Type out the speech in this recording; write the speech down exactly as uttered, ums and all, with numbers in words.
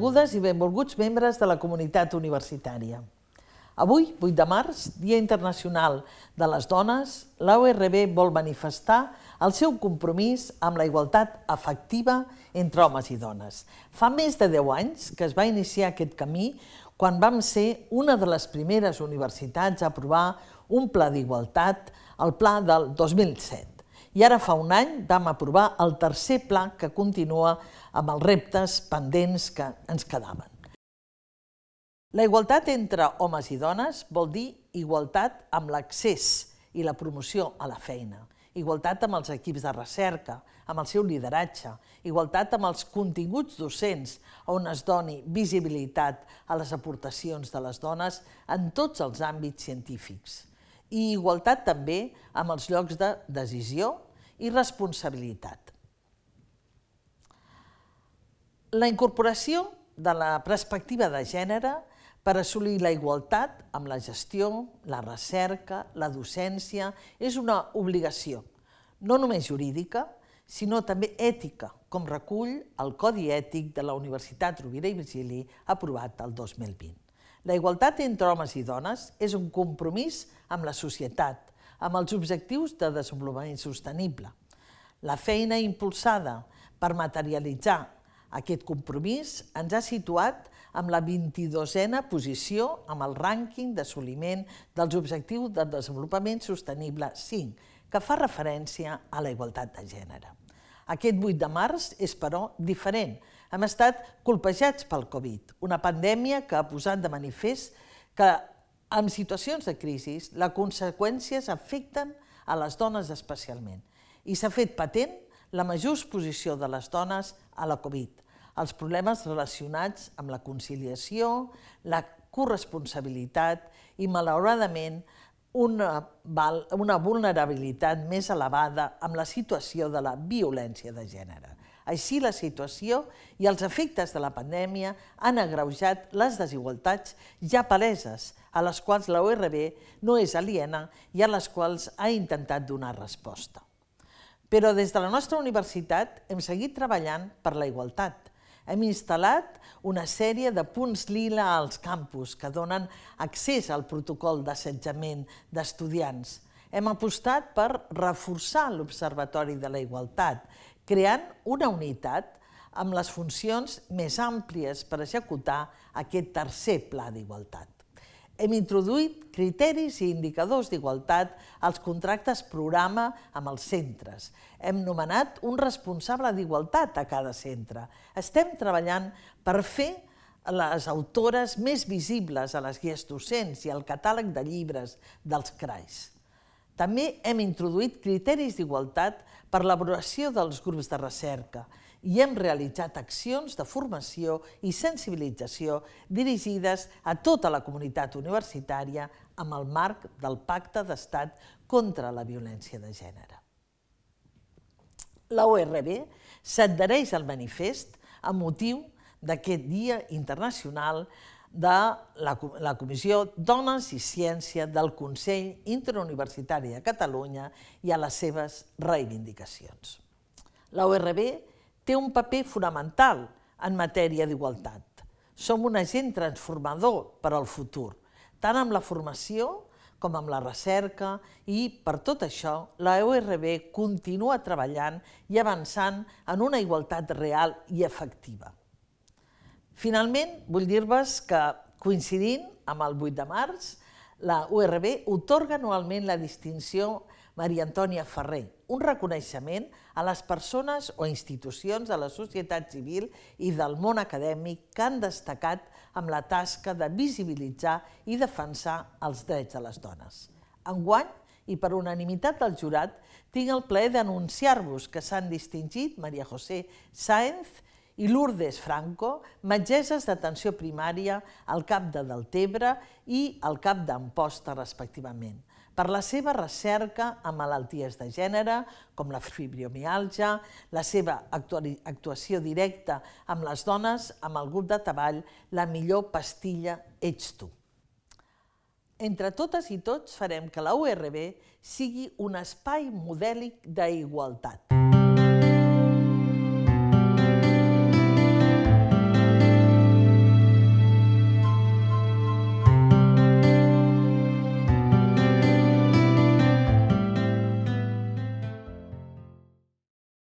Benvingudes i benvolguts membres de la comunitat universitària. Avui, vuit de març, Dia Internacional de les Dones, la U R B vol manifestar el seu compromís amb la igualtat efectiva entre homes i dones. Fa més de deu anys que es va iniciar aquest camí quan vam ser una de les primeres universitats a aprovar un pla d'igualtat, el pla del dos mil set. I ara fa un any vam aprovar el tercer pla que continua amb els reptes pendents que ens quedaven. La igualtat entre homes i dones vol dir igualtat amb l'accés i la promoció a la feina, igualtat amb els equips de recerca, amb el seu lideratge, igualtat amb els continguts docents on es doni visibilitat a les aportacions de les dones en tots els àmbits científics, i igualtat també amb els llocs de decisió i responsabilitat. La incorporació de la perspectiva de gènere per assolir la igualtat amb la gestió, la recerca, la docència, és una obligació, no només jurídica, sinó també ètica, com recull el Codi Ètic de la Universitat Rovira i Virgili aprovat el dos mil vint. La igualtat entre homes i dones és un compromís amb la societat, amb els objectius de desenvolupament sostenible. La feina impulsada per materialitzar aquest compromís ens ha situat amb la vint-i-dosena posició amb el rànquing d'assoliment dels objectius de desenvolupament sostenible cinc, que fa referència a la igualtat de gènere. Aquest vuit de març és, però, diferent. Hem estat colpejats pel Covid, una pandèmia que ha posat de manifest que en situacions de crisi les conseqüències afecten a les dones especialment i s'ha fet patent la major exposició de les dones a la Covid, els problemes relacionats amb la conciliació, la corresponsabilitat i, malauradament, una, una vulnerabilitat més elevada amb la situació de la violència de gènere. Així, la situació i els efectes de la pandèmia han agreujat les desigualtats ja paleses, a les quals la U R B no és aliena i a les quals ha intentat donar resposta. Però des de la nostra universitat hem seguit treballant per la igualtat. Hem instal·lat una sèrie de punts lila als campus que donen accés al protocol d'assetjament d'estudiants. Hem apostat per reforçar l'Observatori de la Igualtat, creant una unitat amb les funcions més àmplies per executar aquest tercer pla d'igualtat. Hem introduït criteris i indicadors d'igualtat als contractes programa amb els centres. Hem nomenat un responsable d'igualtat a cada centre. Estem treballant per fer les autores més visibles a les guies docents i al catàleg de llibres dels C R A Is. També hem introduït criteris d'igualtat per l'elaboració dels grups de recerca i hem realitzat accions de formació i sensibilització dirigides a tota la comunitat universitària amb el marc del Pacte d'Estat contra la Violència de Gènere. La U R B s'adhereix al manifest amb motiu d'aquest Dia Internacional de la Comissió Dones i Ciència del Consell Interuniversitari de Catalunya i a les seves reivindicacions. La U R B té un paper fonamental en matèria d'igualtat. Som un agent transformador per al futur, tant amb la formació com amb la recerca, i per tot això la U R B continua treballant i avançant en una igualtat real i efectiva. Finalment, vull dir-vos que, coincidint amb el vuit de març, la U R B atorga anualment la distinció Maria Antònia Ferrer, un reconeixement a les persones o institucions de la societat civil i del món acadèmic que han destacat amb la tasca de visibilitzar i defensar els drets de les dones. Enguany, i per unanimitat del jurat, tinc el plaer d'anunciar-vos que s'han distingit Maria José Sáenz i Lourdes Franco, metgesses d'atenció primària al CAP de Deltebre i al CAP d'Amposta, respectivament, per la seva recerca en malalties de gènere, com la fibromiàlgia, la seva actuació directa amb les dones amb el grup de treball La millor pastilla ets tu. Entre totes i tots farem que la U R B sigui un espai modèlic d'igualtat.